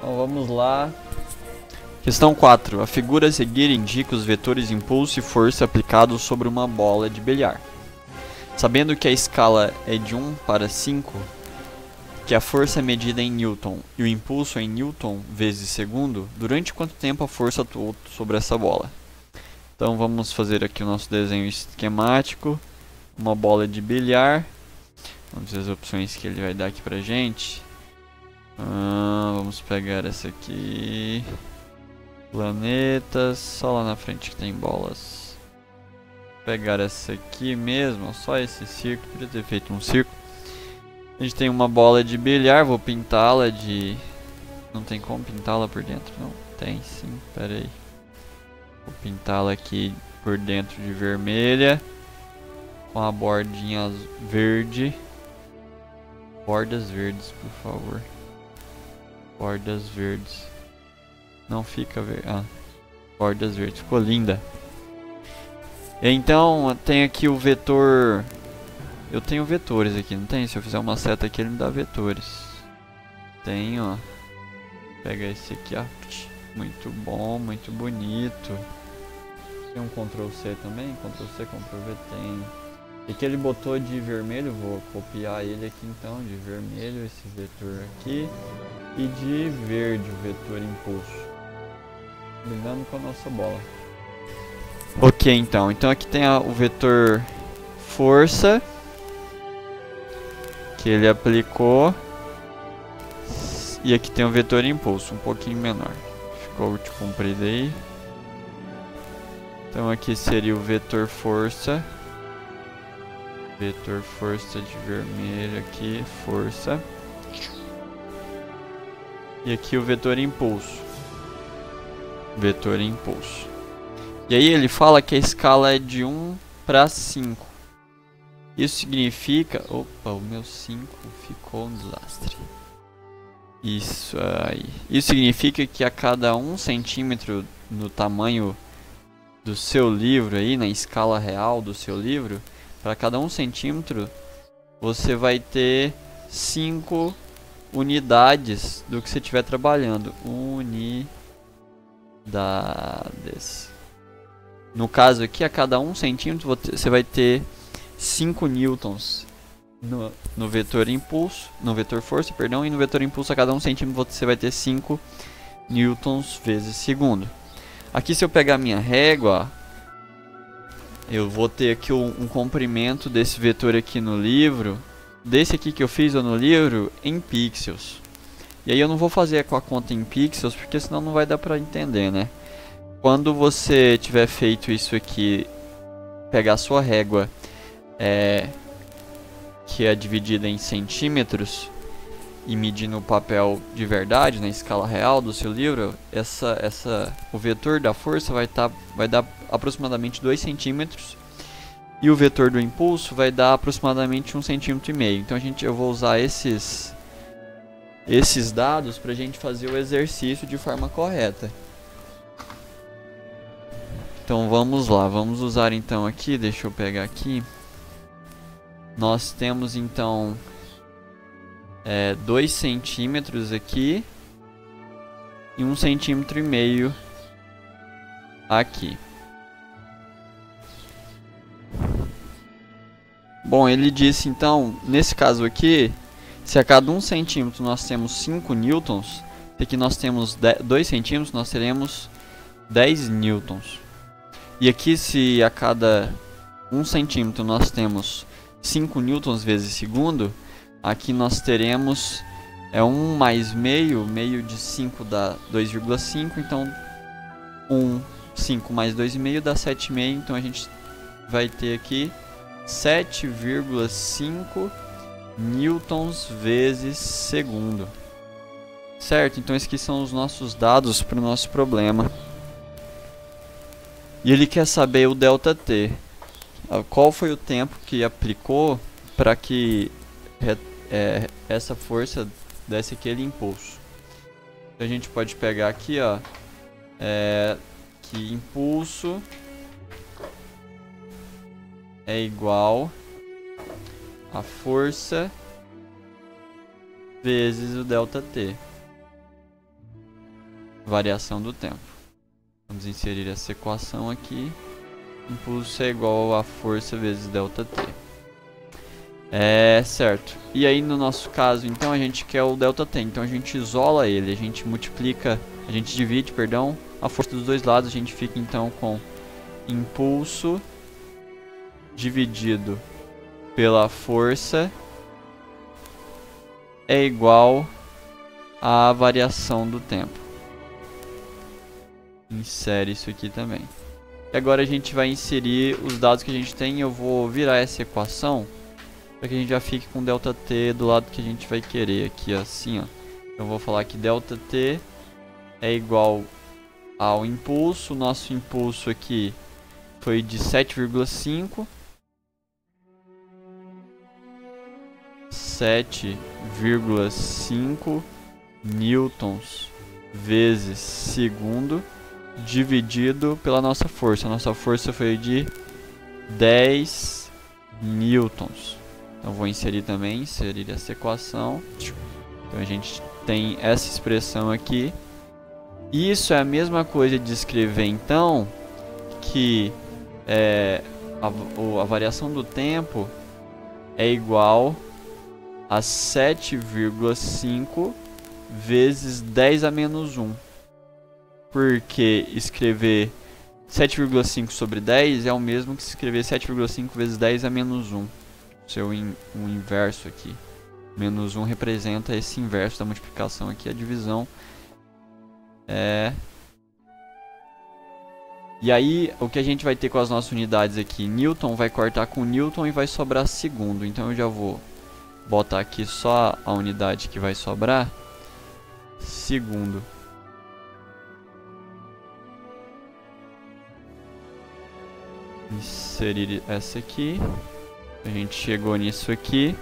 Então vamos lá. Questão 4. A figura a seguir indica os vetores impulso e força aplicados sobre uma bola de bilhar. Sabendo que a escala é de 1 para 5, que a força é medida em Newton e o impulso é em Newton vezes segundo, durante quanto tempo a força atuou sobre essa bola? Então vamos fazer aqui o nosso desenho esquemático. Uma bola de bilhar. Vamos ver as opções que ele vai dar aqui pra gente. Vamos pegar essa aqui. Planetas, só lá na frente que tem bolas. Vou pegar essa aqui mesmo, só esse círculo, queria ter feito um círculo. A gente tem uma bola de bilhar, vou pintá-la de... Não tem como pintá-la por dentro, não? Tem sim, pera aí. Vou pintá-la aqui por dentro de vermelha. Com a bordinha verde. Bordas verdes, por favor. Bordas verdes. Não fica verde. Bordas verdes. Ficou linda. Então, tem aqui o vetor. Eu tenho vetores aqui, não tem? Se eu fizer uma seta aqui, ele me dá vetores. Tem, ó. Pega esse aqui, ó. Muito bom, muito bonito. Tem um Ctrl C também? Ctrl C, Ctrl V tem. E que ele botou de vermelho, vou copiar ele aqui então, de vermelho, esse vetor aqui. E de verde, o vetor impulso. Brigando com a nossa bola. Ok, então aqui tem o vetor força. Que ele aplicou. E aqui tem o vetor impulso, um pouquinho menor. Ficou de comprido aí. Então aqui seria o vetor força. Vetor força de vermelho aqui, força. E aqui o vetor impulso. Vetor impulso. E aí ele fala que a escala é de 1 para 5. Isso significa... Opa, o meu 5 ficou um desastre. Isso aí. Isso significa que a cada 1 centímetro no tamanho do seu livro aí, na escala real do seu livro, para cada 1 centímetro, você vai ter 5 unidades do que você estiver trabalhando. Unidades. No caso aqui, a cada 1 centímetro, você vai ter 5 newtons no vetor impulso, no vetor força, perdão, e no vetor impulso a cada 1 centímetro você vai ter 5 newtons vezes segundo. Aqui, se eu pegar minha régua, eu vou ter aqui um comprimento desse vetor aqui no livro, desse aqui que eu fiz no livro, em pixels. E aí eu não vou fazer com a conta em pixels, porque senão não vai dar pra entender, né? Quando você tiver feito isso aqui, pegar a sua régua, que é dividida em centímetros, e medir no papel de verdade, na escala real do seu livro, o vetor da força vai dar aproximadamente 2 centímetros, e o vetor do impulso vai dar aproximadamente 1,5 centímetro. Então eu vou usar esses dados para a gente fazer o exercício de forma correta. Então vamos lá, vamos usar então aqui, deixa eu pegar aqui. Nós temos então 2 centímetros aqui e 1,5 centímetro aqui. Bom, ele disse então, nesse caso aqui, se a cada 1 centímetro nós temos 5 newtons, se aqui nós temos 2 centímetros, nós teremos 10 newtons. E aqui, se a cada 1 centímetro nós temos 5 newtons vezes segundo, aqui nós teremos 1 mais meio de 5 dá 2,5, então 5 mais 2,5 dá 7,5, então a gente vai ter aqui 7,5 newtons vezes segundo. Certo? Então esses aqui são os nossos dados para o nosso problema. E ele quer saber o ΔT. Qual foi o tempo que aplicou para que essa força desse aquele impulso. Então a gente pode pegar aqui, ó, que impulso é igual a força vezes o ΔT. variação do tempo. Vamos inserir essa equação aqui. Impulso é igual a força vezes ΔT. Certo. E aí no nosso caso, então, a gente quer o ΔT. Então a gente isola ele, a gente multiplica, a gente divide, perdão, a força dos dois lados. A gente fica então com impulso dividido pela força é igual à variação do tempo. Insere isso aqui também. E agora a gente vai inserir os dados que a gente tem. Eu vou virar essa equação para que a gente já fique com ΔT do lado que a gente vai querer aqui, assim, ó. Eu vou falar que ΔT é igual ao impulso. O nosso impulso aqui foi de 7,5. 7,5 newtons vezes segundo dividido pela nossa força. A nossa força foi de 10 newtons. Então vou inserir também, inserir essa equação. Então a gente tem essa expressão aqui. Isso é a mesma coisa de escrever então que a variação do tempo é igual a 7,5 vezes 10 a menos 1. Porque escrever 7,5 sobre 10 é o mesmo que escrever 7,5 vezes 10 a menos 1. O inverso aqui. Menos 1 representa esse inverso da multiplicação aqui, a divisão. E aí, o que a gente vai ter com as nossas unidades aqui? Newton vai cortar com Newton e vai sobrar segundo. Então eu já vou botar aqui só a unidade que vai sobrar. Segundo. Inserir essa aqui. A gente chegou nisso aqui.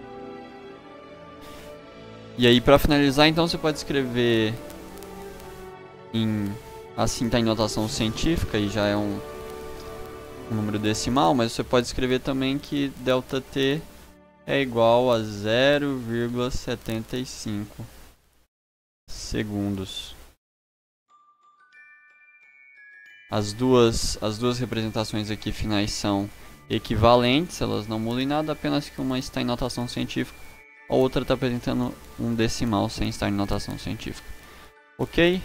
E aí, para finalizar, então você pode escrever assim tá em notação científica e já é um número decimal, mas você pode escrever também que ΔT é igual a 0,75 segundos. As duas representações aqui finais são equivalentes, elas não mudam em nada, apenas que uma está em notação científica, a outra está apresentando um decimal sem estar em notação científica. Ok?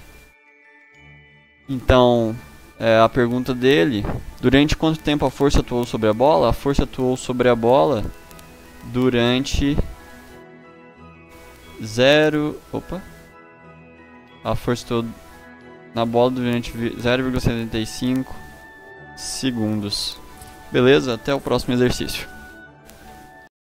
Então, a pergunta dele: durante quanto tempo a força atuou sobre a bola? A força atuou sobre a bola durante a força atuou na bola durante 0,75 segundos. Beleza? Até o próximo exercício.